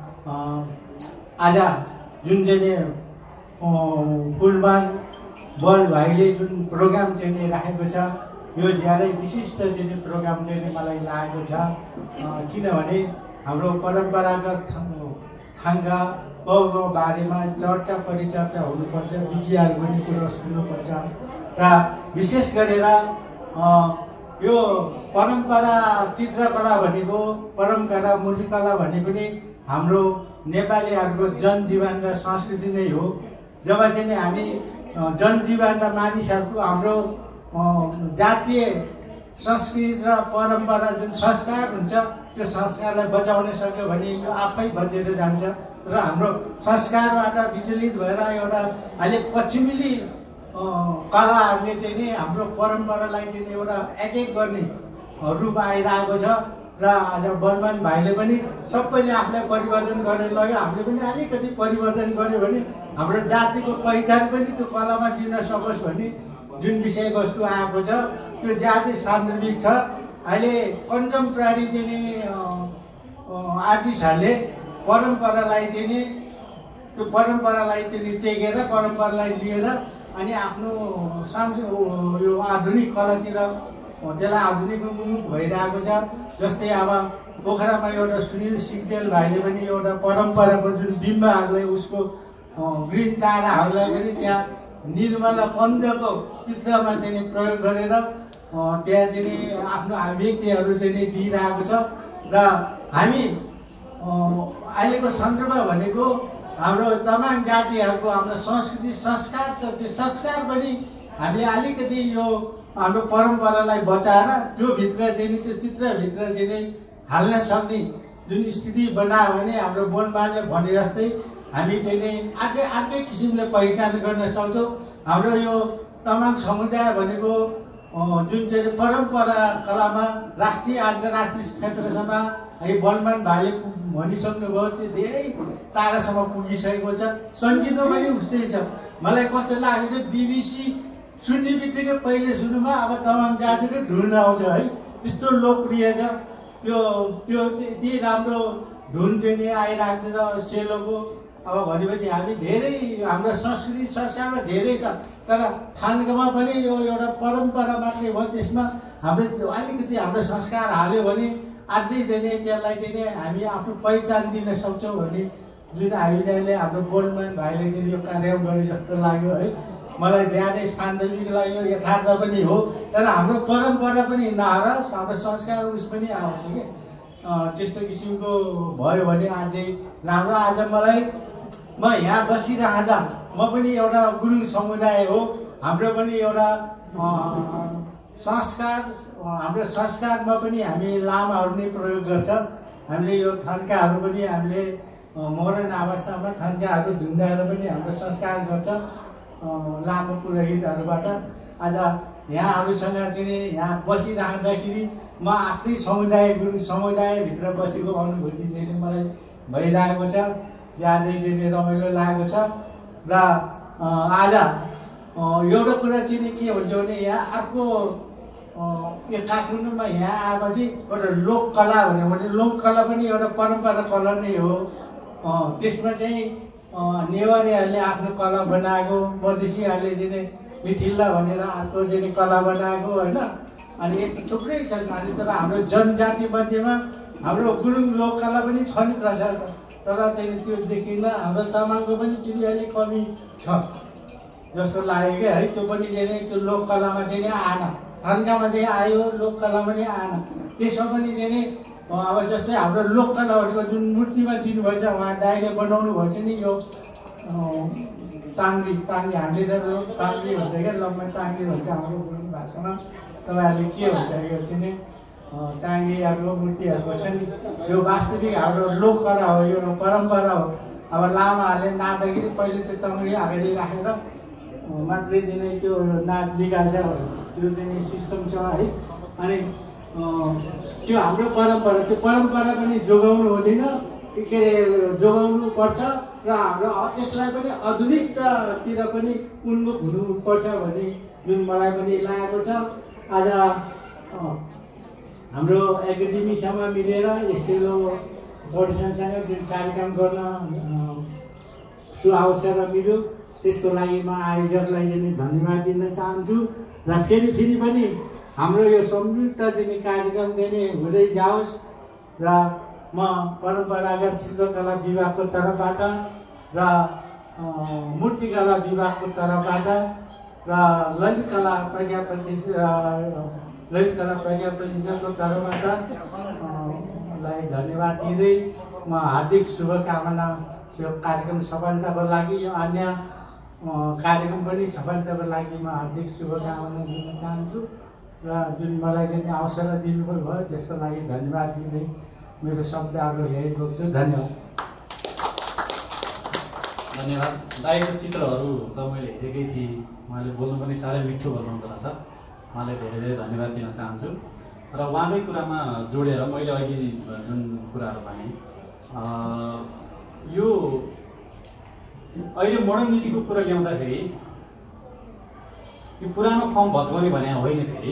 आज जुन चाहिँ कुलमान बल भाइले जुन प्रोग्राम चाहिँ राखेको छ, यो ज्यादै विशिष्ट चाहिँ प्रोग्राम चाहिँ मलाई लागेको छ। किनभने हाम्रो परम्परागत थाङ्काको बारेमा चर्चा परिचर्चा हुनुपर्छ, विज्ञहरू पनि कुरो सुन्नुपर्छ र विशेष गरेर यो परम्परा चित्रकला भनेको, परम्परा मूर्तिकला भनेको नै हाम्रो नेपालीहरूको जनजीवन र संस्कृति नै हो जब चाहिँ हामी जनजीवन र मानिसहरूको हाम्रो जातीय संस्कृति र परम्परा जुन संस्कार हुन्छ त्यो संस्कारलाई बचाउन सक्यो भने यो आफै बचेर जान्छ र हाम्रो संस्कारबाट विचलित भएर एउटा अहिले पश्चिमेली कलाहरूले चाहिँ नि हाम्रो परम्परालाई चाहिँ एउटा एटेक गर्ने रूप आइरहेको छ र आज बर्मन भाइले पनि सबैले आफूलाई परिवर्तन गरेर लग्यो हामीले पनि अलिकति परिवर्तन गर्यो भने हाम्रो जातिको पहिचान पनि त्यो कलामा दिन सकोस् भन्ने जुन विषयवस्तु आएको छ त्यो जाति सान्दर्भिक छ। अहिले कन्टेम्पोरेरी चाहिँ नि आर्टिस्टहरूले परम्परालाई चाहिँ नि त्यो परम्परालाई चाहिँ नि टेकेर परम्परालाई लिएर अनि आफ्नो यो आधुनिक कलातिर त्यसलाई आधुनिक उन्मुख भइरहेको छ। जस्तै अब पोखरामा एउटा सुनिल सिग्देल भाइले पनि एउटा परम्पराको जुन बिम्बहरूलाई उसको ग्रिन ताराहरूलाई पनि त्यहाँ निर्मला पन्तको चित्रमा चाहिँ प्रयोग गरेर त्यहाँ चाहिँ आफ्नो अभिव्यक्तिहरू चाहिँ दिइरहेको छ। र हामी अहिलेको सन्दर्भ भनेको हाम्रो तमाम जातिहरूको हाम्रो संस्कृति संस्कार छ, त्यो संस्कार पनि हामीले अलिकति यो हाम्रो परम्परालाई बचाएर त्यो भित्र चाहिँ नि त्यो चित्रभित्र चाहिँ नि हाल्न सक्ने जुन स्थिति बनायो भने हाम्रो बोलबाले भने जस्तै हामी चाहिँ नि अझै अर्कै किसिमले पहिचान गर्न सक्छौँ। हाम्रो यो तमाङ समुदाय भनेको जुन चाहिँ परम्परा कलामा राष्ट्रिय अन्तर्राष्ट्रिय क्षेत्रसम्म है बलमान भाइले भनिसक्नुभयो त्यो धेरै टाढासम्म पुगिसकेको छ। सङ्गीतमा पनि उस्तै छ। मलाई कस्तो लाग्यो त्यो बिबिसी सुन्ने बित्तिकै पहिले सुन्नुमा अब तमाङ जातिकै धुन आउँछ है, त्यस्तो लोकप्रिय छ। त्यो त्यो यति राम्रो धुन चाहिँ नि आइरहेको छ सेलोको। अब भनेपछि हामी धेरै हाम्रो संस्कृति संस्कारमा धेरै छ, तर थानकोमा पनि यो एउटा परम्परा मात्रै हो। त्यसमा हाम्रो अलिकति हाम्रो संस्कार हाल्यो भने अझै चाहिँ त्यसलाई चाहिँ हामी आफ्नो पहिचान दिन सक्छौँ भन्ने जुन हामीले हाम्रो बोलमान भाइले चाहिँ यो कार्यक्रम गरे जस्तो लाग्यो है। मलाई ज्यादै सान्दर्भिक लाग्यो, यथार्थ पनि हो, तर हाम्रो परम्परा पनि नहरोस्, हाम्रो संस्कार उस पनि आओस् कि त्यस्तो किसिमको भयो भने अझै राम्रो। आज मलाई म यहाँ बसिरहँदा म पनि एउटा गुरुङ समुदाय हो, हाम्रो पनि एउटा संस्कार, हाम्रो संस्कारमा पनि हामी लामाहरू नै प्रयोग गर्छ। हामीले यो थन्काहरू पनि हामीले मरण अवस्थामा थन्काहरू झुन्डाएर पनि हाम्रो संस्कार गर्छ लामो पुरोहितहरूबाट। आज यहाँहरूसँग चाहिँ यहाँ बसिरहँदाखेरि म आफ्नै समुदाय गुरुङ समुदायभित्र बसेको अनुभूति चाहिँ मलाई भइरहेको छ, ज्यादै चाहिँ रमाइलो लागेको छ। र आज एउटा कुरा चाहिँ के हुन्छ भने यहाँ अर्को यो काठमाडौँमा यहाँ आएपछि एउटा लोककला भन्यो भने लोककला पनि एउटा परम्परा कला नै हो। त्यसमा चाहिँ नेवारीहरूले आफ्नो कला बनाएको, मधेसीहरूले चाहिँ मिथिला भनेर अर्को चाहिँ कला बनाएको होइन। अनि यस्तो थुप्रै छन्। अनि तर हाम्रो जनजाति मध्येमा हाम्रो गुरुङ लोककला पनि छ नि प्रशस्त, तर चाहिँ त्यो देखिन। हाम्रो तामाङको पनि त्यति अलिक कमी छ जस्तो लाग्यो क्या है। त्यो पनि चाहिँ त्यो लोककलामा चाहिँ आएन, थन्कामा चाहिँ आयो, लोककलामा नै आएन। त्यसमा पनि चाहिँ अब जस्तै हाम्रो लोककला भनेको जुन मूर्तिमा दिनुभएछ उहाँ दाइले बनाउनु भएछ नि यो टाङ्ग्री हामीले त टाङ्ग्री भन्छ क्या, लम्बा टाङ्ग्री भन्छ हाम्रो गुरुङ भाषामा। तपाईँहरूले के भन्छ यो चाहिँ टाङ्ग्रीहरूको मूर्तिहरूको छ नि, यो वास्तविक हाम्रो लोककला हो, यो परम्परा हो। अब लामाहरूले नाच्दाखेरि पहिले त्यो टङ्ग्री अगाडि राखेर मात्रै चाहिँ त्यो नाच निकाल्छ, त्यो चाहिँ सिस्टम छ है। अनि त्यो हाम्रो परम्परा, त्यो परम्परा पनि जोगाउनु हुँदैन, के अरे जोगाउनु पर्छ र हाम्रो त्यसलाई पनि आधुनिकतातिर पनि उन्मुख हुनुपर्छ भन्ने जुन मलाई पनि लागेको छ। आज हाम्रो एकाडेमीसँग मिलेर यसो पौडेसनसँग जुन कार्यक्रम गर्न सुअवसर मिल्यो, त्यसको लागि म आयोजकलाई चाहिँ धन्यवाद दिन चाहन्छु। र फेरि पनि हाम्रो यो संयुक्त चाहिँ कार्यक्रम चाहिँ हुँदै जाओस्। र म परम्परागत शिल्पकला विभागको तर्फबाट र मूर्तिकला विभागको तर्फबाट र ललितकला प्रज्ञा प्रतिष्ठानको तर्फबाट लाई धन्यवाद दिँदै म हार्दिक शुभकामना यो कार्यक्रम सफलताको लागि। यो अन्य कार्यक्रम पनि सफलताको लागि म हार्दिक शुभकामना दिन चाहन्छु र जुन मलाई चाहिँ अवसर दिनुभयो त्यसको लागि धन्यवाद दिँदै मेरो शब्दहरू यही रोक्छु। धन्यवाद। धन्यवाद। दाइको चित्रहरू त मैले हेरेकै थिएँ, उहाँले बोल्नु पनि साह्रै मिठो बोल्नुहुँदो रहेछ, उहाँलाई धेरै धेरै धन्यवाद दिन चाहन्छु। र उहाँकै कुरामा जोडेर मैले अघि जुन कुराहरू भने यो अहिले मोडर्न नीतिको कुरा ल्याउँदाखेरि यो पुरानो फर्म भत्काउने भने होइन। फेरि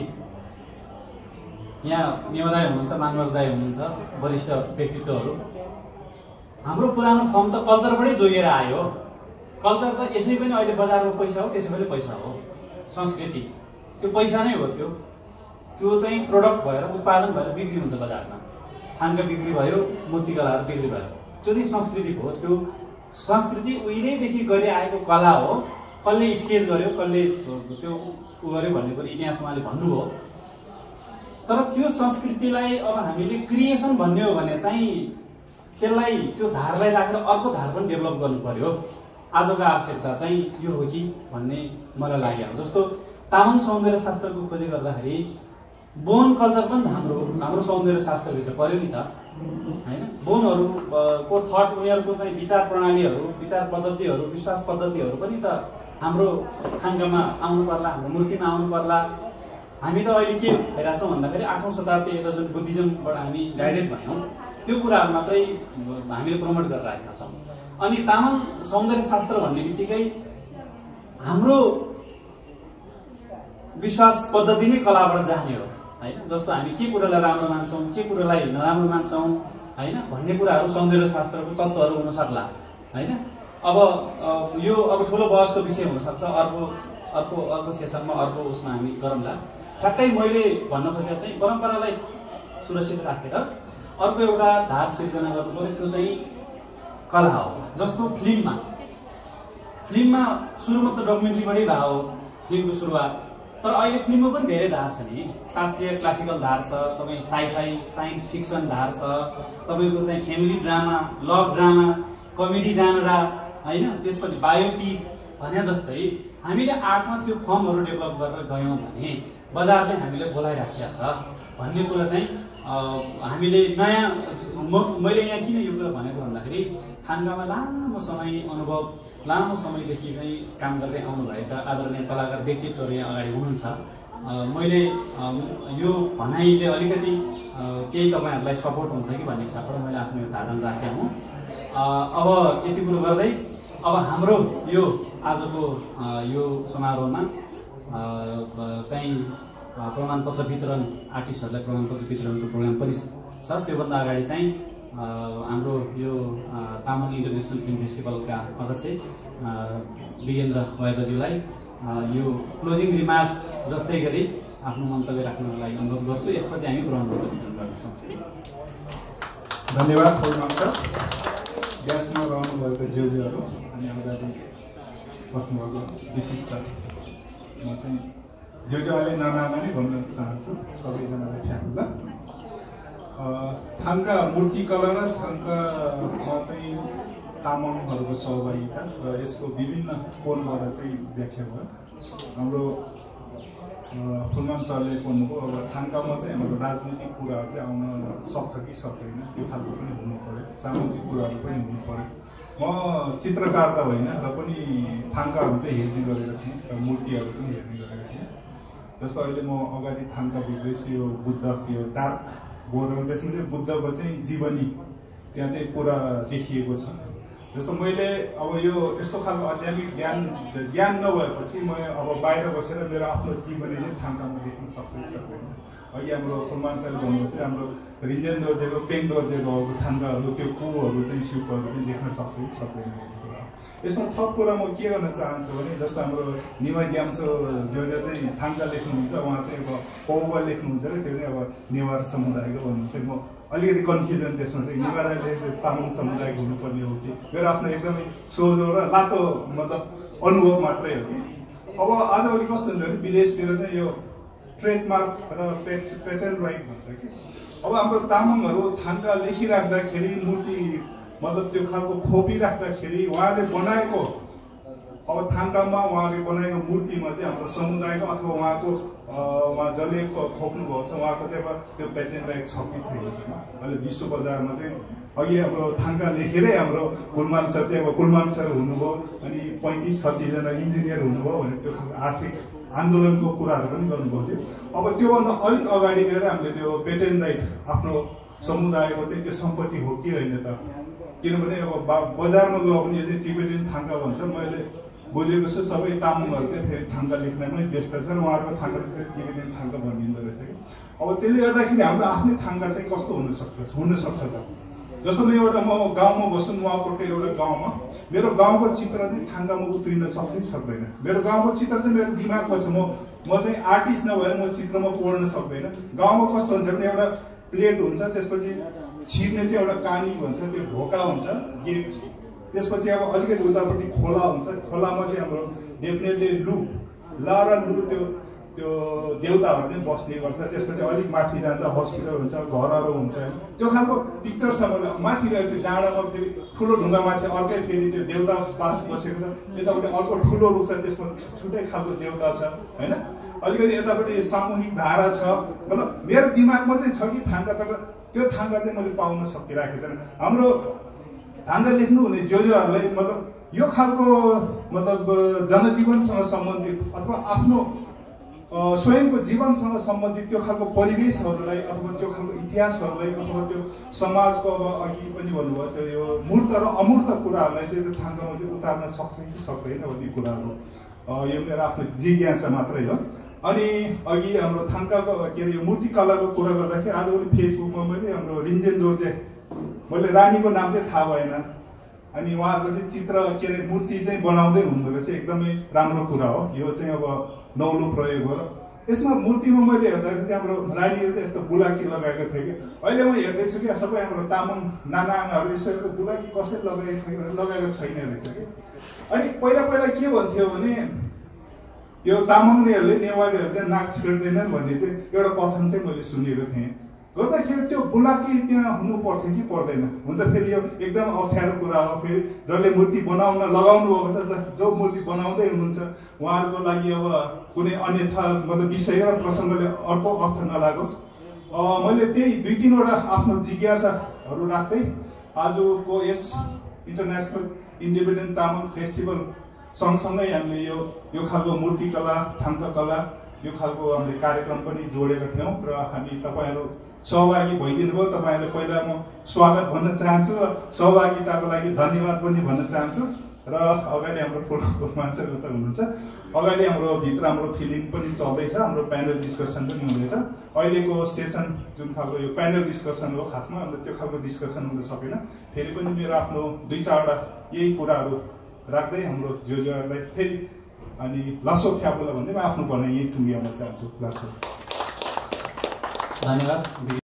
यहाँ नेवादाय हुनुहुन्छ, मानवर दाई हुनुहुन्छ, वरिष्ठ व्यक्तित्वहरू। हाम्रो पुरानो फर्म त कल्चरबाटै जोगेर आयो। कल्चर त यसै पनि अहिले बजारमा पैसा हो, त्यसै पनि पैसा हो। संस्कृति त्यो पैसा नै हो। त्यो चाहिँ प्रोडक्ट भएर उत्पादन भएर बिक्री हुन्छ बजारमा। थाङ्का बिक्री भयो, मूर्तिकलाहरू बिक्री भयो, त्यो चाहिँ संस्कृति हो। त्यो संस्कृति उहिलेदेखि गरी आएको कला हो। कसले स्केच गर्यो, कसले त्यो उ गर्यो भन्ने कुरो इतिहास उहाँले भन्नुभयो। तर त्यो संस्कृतिलाई अब हामीले क्रिएसन भन्ने हो भने चाहिँ त्यसलाई त्यो धारलाई राखेर अर्को धार पनि डेभलप गर्नु पर्यो। आजको आवश्यकता चाहिँ यो हो कि भन्ने मलाई लाग्यो। जस्तो तामाङ सौन्दर्य शास्त्रको खोजी गर्दाखेरि बोन कल्चर पनि हाम्रो सौन्दर्य शास्त्रभित्र पर्यो नि त, होइन? बोनहरूको थट, उनीहरूको चाहिँ विचार प्रणालीहरू, विचार पद्धतिहरू, विश्वास पद्धतिहरू पनि त हाम्रो थाङ्कामा आउनु पर्ला, हाम्रो मूर्तिमा आउनु पर्ला। हामी त अहिले के भइरहेछौँ भन्दाखेरि 8औं शताब्दी यता जुन बुद्धिज्मबाट हामी गाइडेड भयौँ त्यो कुराहरू मात्रै हामीले प्रमोट गरिरहेका छौँ। अनि तामाङ सौन्दर्य शास्त्र भन्ने बित्तिकै हाम्रो विश्वास पद्धति नै कलाबाट जाने हो, होइन? जस्तो हामी के कुरालाई राम्रो मान्छौँ, के कुरालाई नराम्रो मान्छौँ, होइन भन्ने कुराहरू सौन्दर्य शास्त्रको तत्त्वहरू हुन सक्ला, होइन? अब यो अब ठुलो बहसको विषय हुनसक्छ। अर्को सेसनमा अर्को उसमा हामी गरौँला। ठ्याक्कै मैले भन्न खोजेको चाहिँ परम्परालाई सुरक्षित राखेर अर्को एउटा धार सिर्जना गर्नु पर्यो। त्यो चाहिँ कला हो। जस्तो फिल्ममा सुरुमा त डकुमेन्ट्रीबाटै भयो फिल्मको सुरुवात। तर अहिले फिल्ममा पनि धेरै धार छ नि। शास्त्रीय क्लासिकल धार छ, तपाईँ साइफाई साइन्स फिक्सन धार छ, तपाईँको चाहिँ family drama, love drama, comedy genre, होइन? त्यसपछि बायोपिक भने जस्तै हामीले आर्टमा त्यो फर्महरू डेभलप गरेर गयौँ भने बजारले हामीले बोलाइराखेको छ भन्ने कुरा चाहिँ हामीले नयाँ। मैले यहाँ किन यो कुरा भनेको भन्दाखेरि थाङ्कामा लामो समयदेखि चाहिँ काम गर्दै आउनुभएका आदरणीय कलाकार व्यक्तित्वहरू यहाँ अगाडि हुनुहुन्छ। मैले यो भनाइले अलिकति केही तपाईँहरूलाई सपोर्ट हुन्छ कि भन्ने हिसाबबाट मैले आफ्नो यो धारणा राखेको हुँ। अब यति कुरो गर्दै अब हाम्रो यो आजको यो समारोहमा चाहिँ प्रमाणपत्र वितरण, आर्टिस्टहरूलाई प्रमाणपत्र वितरणको प्रोग्राम पनि छ। त्योभन्दा अगाडि चाहिँ हाम्रो यो तामाङ इन्टरनेसनल फिल्म फेस्टिभलका अध्यक्ष विजेन्द्र खवाईबाज्यूलाई यो क्लोजिङ रिमार्क जस्तै गरी आफ्नो मन्तव्य राख्नको लागि अनुरोध गर्छु। यसपछि हामी प्रमाणपत्र वितरण गर्नेछौँ। धन्यवाद फुलमान सर। ग्यासमा रहनुभएको ज्यूहरू अनि अगाडि बस्नुभएको विशिष्ट म चाहिँ ज्यूले नानामा नै भन्न चाहन्छु सबैजनालाई फ्याँक्दा। थाङ्का मूर्तिकला र थाङ्कामा चाहिँ तामाङहरूको सहभागिता र यसको विभिन्न कोणबाट चाहिँ व्याख्या भयो। हाम्रो फुलमान सरले भन्नुभयो अब थाङ्कामा चाहिँ हाम्रो राजनीतिक कुराहरू चाहिँ आउन सक्छ कि सक्दैन, त्यो खालको पनि हुनु पर्यो, सामाजिक कुराहरू पनि हुनु पर्यो। म चित्रकार त होइन र पनि थाङ्काहरू चाहिँ हेर्ने गरेको थिएँ र मूर्तिहरू पनि हेर्ने गरेको थिएँ। जस्तो अहिले म अगाडि थाङ्का देख्दैछु, यो बुद्ध, यो डार्क बोर्डर, त्यसमा चाहिँ बुद्धको चाहिँ जीवनी त्यहाँ चाहिँ पुरा देखिएको छ। जस्तो मैले अब यो यस्तो खालको आध्यात्मिक ज्ञान नभएपछि म अब बाहिर बसेर मेरो आफ्नो जीवनी चाहिँ थाङ्कामा देख्न सक्छ कि सक्दैन। अघि हाम्रो फुलमान सरले भन्नुपर्छ हाम्रो रिन्जेन दोर्जेको पेङ दोर्जेको थाङ्काहरू, त्यो कुहरू चाहिँ शिल्पहरू चाहिँ देख्न सक्छ कि सक्दैन। यसमा थप कुरा म के गर्न चाहन्छु भने जस्तो हाम्रो निमा ग्याम्चो जो चाहिँ थाङ्का लेख्नुहुन्छ, उहाँ चाहिँ अब पौवा लेख्नुहुन्छ र त्यो चाहिँ अब नेवार समुदायको भन्नु चाहिँ म अलिकति कन्फ्युजन त्यसमा चाहिँ निवारले तामाङ समुदायको हुनुपर्ने हो कि मेरो आफ्नो एकदमै सोझो र लाटो मतलब अनुभव मात्रै हो कि। अब आजभोलि कस्तो हुन्छ भने विदेशतिर चाहिँ यो ट्रेडमार्क र पेटेन्ट राइट भन्छ कि। अब हाम्रो तामाङहरू थाङ्का लेखिराख्दाखेरि मूर्ति मतलब त्यो खालको खोपिराख्दाखेरि उहाँले बनाएको अब थाङ्कामा उहाँले बनाएको मूर्तिमा चाहिँ हाम्रो समुदायको अथवा उहाँको उहाँ जसले खोप्नु भएको छ उहाँको चाहिँ अब त्यो पेटेन्ट राइट छ कि छैन अहिले विश्व बजारमा चाहिँ अघि हाम्रो थाङ्का लेखेरै हाम्रो कुलमान सर चाहिँ अब कुलमान सर हुनुभयो अनि 35-36 जना इन्जिनियर हुनुभयो भने त्यो आर्थिक आन्दोलनको कुराहरू पनि गर्नुभएको थियो। अब त्योभन्दा अलिक अगाडि गएर हामीले त्यो पेटेन्ट राइट आफ्नो समुदायको चाहिँ त्यो सम्पत्ति हो कि होइन त, किनभने अब बजारमा गयो भने यो चाहिँ टिबेटियन थाङ्का भन्छ। मैले बुझेको छु सबै तामाङहरू चाहिँ फेरि थाङ्का लेख्नमै व्यस्त छ र उहाँहरूको थाङ्का चाहिँ टिबेटियन थाङ्का भनिँदो रहेछ कि। अब त्यसले गर्दाखेरि हाम्रो आफ्नै थाङ्का चाहिँ कस्तो हुनसक्छ त, जस्तो म एउटा म गाउँमा बस्छु नुवाकोटको एउटा गाउँमा मेरो गाउँको चित्र चाहिँ थाङ्कामा उत्रिन सक्छ कि सक्दैन। मेरो गाउँको चित्र चाहिँ मेरो दिमागमा छ, म चाहिँ आर्टिस्ट नभएर म चित्रमा कोर्न सक्दैन। गाउँमा कस्तो हुन्छ भने एउटा प्लेट हुन्छ, त्यसपछि छिर्ने चाहिँ एउटा कानी भन्छ, त्यो ढोका हुन्छ गेट, त्यसपछि अब अलिकति उतापट्टि खोला हुन्छ, खोलामा चाहिँ हाम्रो डेफिनेटली ला र लु त्यो देउताहरू चाहिँ बस्ने गर्छ। त्यसपछि अलिक माथि जान्छ हस्पिटल हुन्छ, घरहरू हुन्छ, त्यो खालको पिक्चर छ। मलाई माथि गएपछि डाँडामा फेरि ठुलो ढुङ्गामाथि अर्कै फेरि त्यो देउता बास बसेको छ, यतापट्टि अर्को ठुलो रुख छ त्यसमा छुट्टै खालको देउता छ होइन। अलिकति यतापट्टि सामूहिक धारा छ। मतलब मेरो दिमागमा चाहिँ छ कि थाङ्का, तर त्यो थाङ्का चाहिँ मैले पाउन सकिरहेको छैन। हाम्रो थाङ्का लेख्नु हुने जोहरूलाई मतलब यो खालको मतलब जनजीवनसँग सम्बन्धित अथवा आफ्नो स्वयंको जीवनसँग सम्बन्धित त्यो खालको परिवेशहरूलाई अथवा त्यो खालको इतिहासहरूलाई अथवा त्यो समाजको अब अघि पनि भन्नुभएको थियो यो मूर्त र अमूर्त कुराहरूलाई चाहिँ त्यो थाङ्कामा चाहिँ उतार्न सक्छ कि सक्दैन भन्ने कुराहरू यो मेरो आफ्नो जिज्ञासा मात्रै हो। अनि अघि हाम्रो थाङ्काको के अरे यो मूर्तिकलाको कुरा गर्दाखेरि आजभोलि फेसबुकमा मैले हाम्रो रिन्जेन दोर्जे, मैले रानीको नाम चाहिँ थाहा भएन, अनि उहाँहरूको चाहिँ चित्र के अरे मूर्ति चाहिँ बनाउँदै हुनुहुँदो रहेछ, एकदमै राम्रो कुरा हो। यो चाहिँ अब नौलो प्रयोग हो। यसमा मूर्तिमा मैले हेर्दाखेरि चाहिँ हाम्रो रानीहरू चाहिँ यस्तो बुलाकी लगाएको थियो कि अहिले म हेर्दैछु कि सबै हाम्रो तामाङ नाना आमाहरू यसरी बुलाकी कसरी लगाएको छैन रहेछ कि। अनि पहिला के भन्थ्यो भने यो तामाङनेहरूले नेवारीहरू चाहिँ नाक छिर्दैनन् भन्ने चाहिँ एउटा कथन चाहिँ मैले सुनेको थिएँ। गर्दाखेरि त्यो बुलाकी त्यहाँ हुनु पर्थ्यो कि पर्दैन? हुन त फेरि यो एकदम अप्ठ्यारो कुरा हो। फेरि जसले मूर्ति बनाउन लगाउनु भएको छ, जो मूर्ति बनाउँदै हुनुहुन्छ उहाँहरूको लागि अब कुनै अन्यथा मतलब विषय र प्रसङ्गले अर्को अर्थ नलागोस्। मैले त्यही 2-3वटा आफ्नो जिज्ञासाहरू राख्दै आजको यस इन्टरनेसनल इन्डिपेन्डेन्ट तामाङ फेस्टिभल सँगसँगै हामीले यो खालको मूर्तिकला, थाङ्का कला यो खालको हामीले कार्यक्रम पनि जोडेका थियौँ र हामी तपाईँहरू सहभागी भइदिनु भयो। तपाईँहरूले पहिला म स्वागत भन्न चाहन्छु र सहभागिताको लागि धन्यवाद पनि भन्न चाहन्छु। र अगाडि हाम्रो फुलको मान्छेहरू त हुनुहुन्छ, अगाडि हाम्रो भित्र हाम्रो फिल्म पनि चल्दैछ, हाम्रो प्यानल डिस्कसन पनि हुँदैछ। अहिलेको सेसन जुन खालको यो प्यानल डिस्कसन हो खासमा, अन्त त्यो खालको डिस्कसन हुन सकेन। फेरि पनि मेरो आफ्नो 2-4वटा यही कुराहरू राख्दै हाम्रो जोजोहरूलाई फेरि अनि लासो ख्यापुला भन्दै म आफ्नो भनाइ यही टुङ्ग्याउन चाहन्छु। लासो धन्यवाद।